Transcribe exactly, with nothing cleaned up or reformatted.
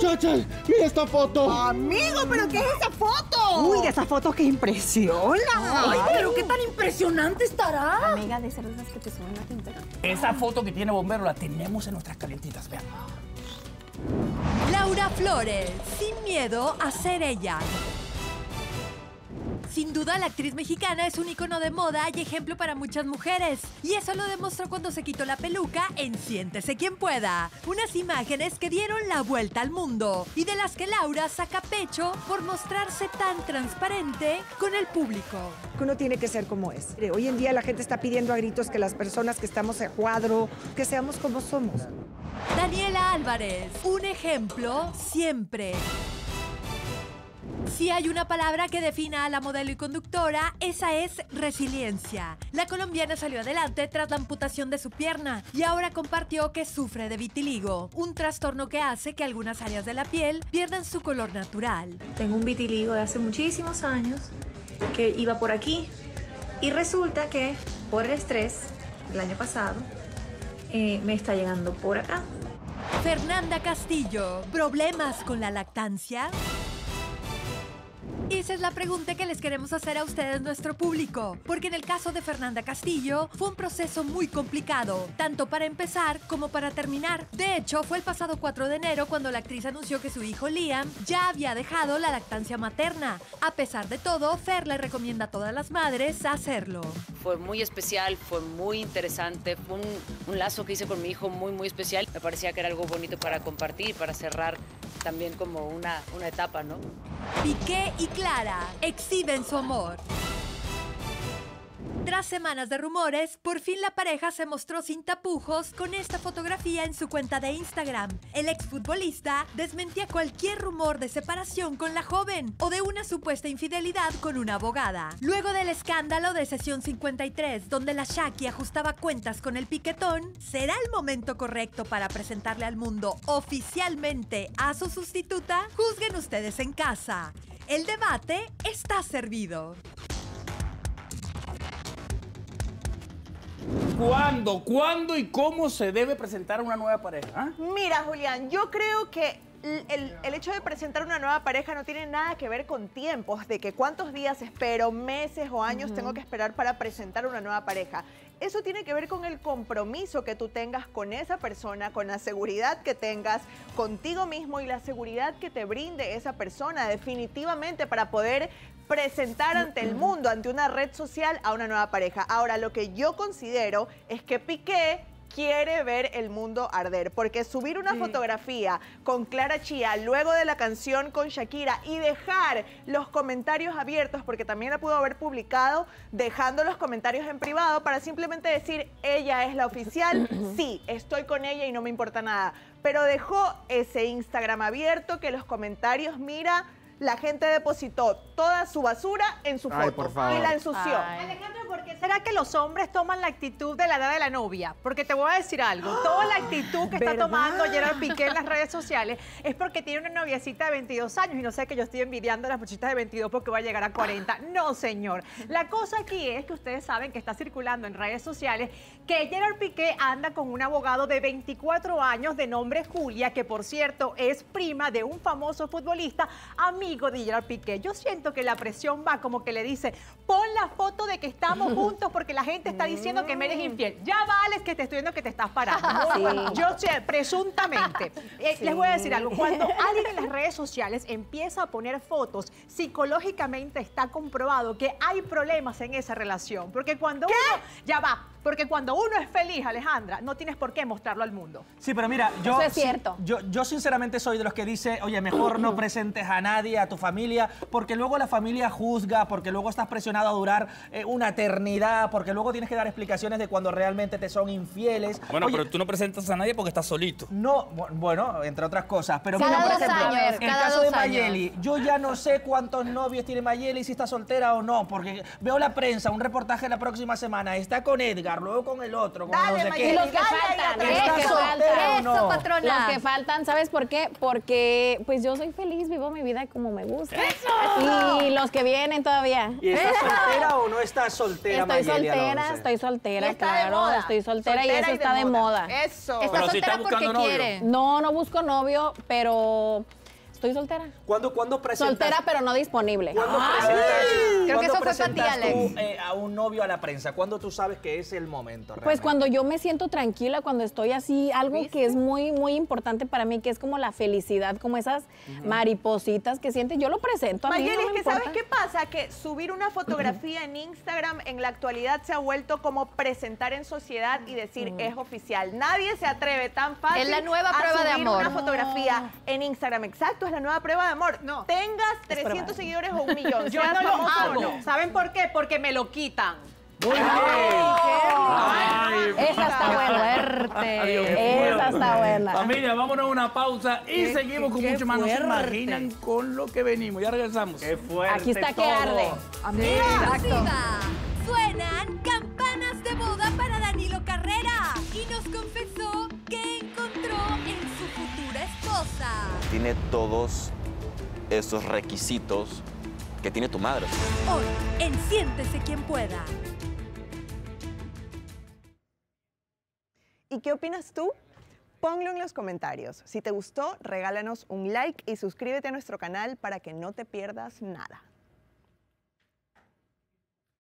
muchachas, mira esta foto. Amigo, ¿pero qué es esa foto? Uy, de esa foto que impresiona. Ay, pero qué tan impresionante estará. Amiga, de cervezas que te suben la tinta. Esa foto que tiene Bombero la tenemos en nuestras calientitas, vean. Laura Flores, sin miedo a ser ella. Sin duda, la actriz mexicana es un icono de moda y ejemplo para muchas mujeres. Y eso lo demostró cuando se quitó la peluca en Siéntese quien pueda. Unas imágenes que dieron la vuelta al mundo y de las que Laura saca pecho por mostrarse tan transparente con el público. Uno tiene que ser como es. Hoy en día la gente está pidiendo a gritos que las personas que estamos en cuadro, que seamos como somos. Daniela Álvarez, un ejemplo siempre. Si hay una palabra que defina a la modelo y conductora, esa es resiliencia. La colombiana salió adelante tras la amputación de su pierna y ahora compartió que sufre de vitiligo, un trastorno que hace que algunas áreas de la piel pierdan su color natural. Tengo un vitiligo de hace muchísimos años que iba por aquí y resulta que por el estrés del año pasado eh, me está llegando por acá. Fernanda Castillo, ¿problemas con la lactancia? Esa es la pregunta que les queremos hacer a ustedes, nuestro público, porque en el caso de Fernanda Castillo fue un proceso muy complicado, tanto para empezar como para terminar. De hecho, fue el pasado cuatro de enero cuando la actriz anunció que su hijo Liam ya había dejado la lactancia materna. A pesar de todo, Fer le recomienda a todas las madres hacerlo. Fue muy especial, fue muy interesante, fue un, un lazo que hice con mi hijo muy, muy especial. Me parecía que era algo bonito para compartir, para cerrar también como una, una etapa, ¿no? Piqué y Clara exhiben su amor. Tras semanas de rumores, por fin la pareja se mostró sin tapujos con esta fotografía en su cuenta de Instagram. El exfutbolista desmentía cualquier rumor de separación con la joven o de una supuesta infidelidad con una abogada. Luego del escándalo de Sesión cincuenta y tres, donde la Shaki ajustaba cuentas con el piquetón, ¿será el momento correcto para presentarle al mundo oficialmente a su sustituta? Juzguen ustedes en casa. El debate está servido. ¿Cuándo? ¿Cuándo y cómo se debe presentar una nueva pareja? ¿Ah? Mira, Julián, yo creo que el, el hecho de presentar una nueva pareja no tiene nada que ver con tiempos, de que cuántos días espero, meses o años uh-huh. tengo que esperar para presentar una nueva pareja. Eso tiene que ver con el compromiso que tú tengas con esa persona, con la seguridad que tengas contigo mismo y la seguridad que te brinde esa persona definitivamente para poder presentar ante el mundo, ante una red social a una nueva pareja. Ahora, lo que yo considero es que Piqué quiere ver el mundo arder, porque subir una sí. fotografía con Clara Chía luego de la canción con Shakira y dejar los comentarios abiertos, porque también la pudo haber publicado dejando los comentarios en privado para simplemente decir, ella es la oficial, sí, estoy con ella y no me importa nada, pero dejó ese Instagram abierto que los comentarios, mira, la gente depositó toda su basura en su foto. Ay, por favor. Y la ensució. Ay. Alejandro, ¿por qué será que los hombres toman la actitud de la edad de la novia? Porque te voy a decir algo. Toda la actitud que está ¿verdad? tomando Gerard Piqué en las redes sociales es porque tiene una noviecita de veintidós años. Y no sé que yo estoy envidiando a las muchachitas de veintidós porque va a llegar a cuarenta. No, señor. La cosa aquí es que ustedes saben que está circulando en redes sociales que Gerard Piqué anda con un abogado de veinticuatro años de nombre Julia, que por cierto es prima de un famoso futbolista, amigo de Gerard Piqué. Yo siento que la presión va como que le dice, pon la foto de que estamos juntos porque la gente está diciendo que me eres infiel. Ya vales que te estoy viendo que te estás parando. Sí. Yo sé, presuntamente. Eh, sí. Les voy a decir algo. Cuando alguien en las redes sociales empieza a poner fotos, psicológicamente está comprobado que hay problemas en esa relación. Porque cuando ¿Qué? uno... Ya va. Porque cuando uno es feliz, Alejandra, no tienes por qué mostrarlo al mundo. Sí, pero mira, yo... Eso es cierto. Yo, yo sinceramente soy de los que dice, oye, mejor no presentes a nadie, a tu familia, porque luego la familia juzga, porque luego estás presionado a durar eh, una eternidad, porque luego tienes que dar explicaciones de cuando realmente te son infieles. Bueno, oye, pero tú no presentas a nadie porque estás solito. No, bueno, entre otras cosas. Pero cada mira, por dos ejemplo, años, el cada caso dos de Mayeli, años. yo ya no sé cuántos novios tiene Mayeli, si está soltera o no, porque veo la prensa, un reportaje la próxima semana, está con Edgar, luego con el otro. Con Dale, no sé Mayeli, qué. los que dale, faltan, dale, Está que soltera, faltan. no? Eso, patrona. Los que faltan, ¿sabes por qué? Porque pues yo soy feliz, vivo mi vida como me gusta. ¡Eso! Y los que vienen todavía. ¿Y estás soltera o no estás soltera, Estoy Mayeli soltera, Alonso? estoy soltera, Y está de claro, moda. estoy soltera, Soltera y eso y de está de moda. moda. Eso. Está Pero si está soltera porque buscando novio. quiere. No, no busco novio, pero estoy soltera. ¿Cuándo, cuándo presentas? Soltera, pero no disponible. ¿Cuándo Ay. presentas, Creo que ¿cuándo eso fue para ti, presentas Alex. tú, eh, a un novio a la prensa? ¿Cuándo tú sabes que es el momento Pues realmente? cuando yo me siento tranquila, cuando estoy así, algo que es muy, muy importante para mí, que es como la felicidad, como esas maripositas que sientes, yo lo presento a mí. Mayeli, no es me que ¿sabes importa. qué pasa? Que subir una fotografía en Instagram en la actualidad se ha vuelto como presentar en sociedad y decir es oficial. Nadie se atreve tan fácil Es la nueva a prueba de subir amor. una fotografía en Instagram. Exacto, es la nueva prueba de amor. No. Tengas trescientos seguidores o un millón. Yo seas no lo famoso o hago. no. ¿Saben por qué? Porque me lo quitan. Muy bien. Ay, Esa está buena. Adiós. Esa está buena. Familia, vámonos a una pausa y Qué- seguimos qué- con qué mucho más. No se fuerte. imaginan con lo que venimos. Ya regresamos. ¡Qué fuerte Aquí está que todo! arde. Exclusiva. Suenan campanas de boda para Danilo Carrera y nos confesó que encontró en su futura esposa. Tiene todos esos requisitos que tiene tu madre. Hoy, en Siéntese quien pueda. ¿Y qué opinas tú? Ponlo en los comentarios. Si te gustó, regálanos un like y suscríbete a nuestro canal para que no te pierdas nada.